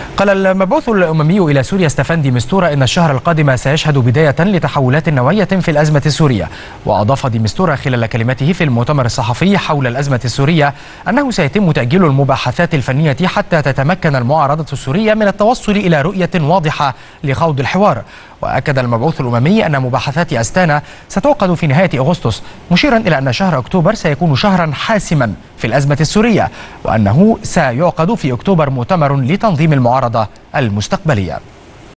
قال المبعوث الأممي إلى سوريا ستيفان دي مستورة إن الشهر القادم سيشهد بداية لتحولات نوعية في الأزمة السورية. وأضاف دي مستورة خلال كلمته في المؤتمر الصحفي حول الأزمة السورية أنه سيتم تأجيل المباحثات الفنية حتى تتمكن المعارضة السورية من التوصل إلى رؤية واضحة لخوض الحوار. وأكد المبعوث الأممي أن مباحثات أستانا ستعقد في نهاية أغسطس، مشيرا إلى أن شهر أكتوبر سيكون شهرا حاسما في الأزمة السورية، وأنه سيعقد في أكتوبر مؤتمر لتنظيم المعارضة المستقبلية.